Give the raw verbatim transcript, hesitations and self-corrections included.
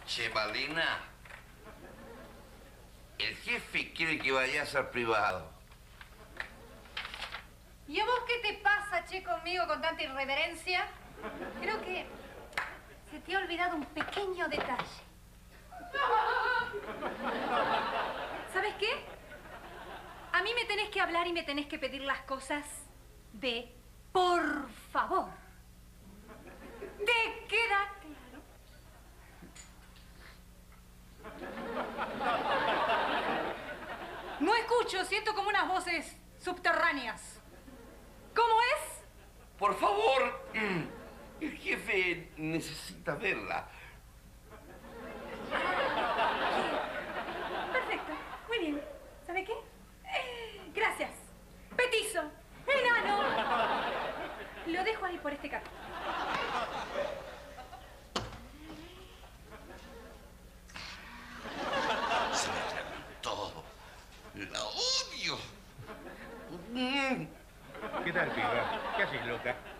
Che, Malina, el jefe quiere que vayas al privado. ¿Y a vos qué te pasa, che, conmigo con tanta irreverencia? Creo que se te ha olvidado un pequeño detalle. ¿Sabes qué? A mí me tenés que hablar y me tenés que pedir las cosas de por favor. ¿Te queda claro? No escucho, siento como unas voces subterráneas. ¿Cómo es? Por favor, el jefe necesita verla. Perfecto, muy bien. ¿Sabe qué? Gracias. Petizo, enano. Lo dejo ahí por este camino. Se me atragantó. La odio. ¿Qué tal, piba? ¿Qué haces, loca?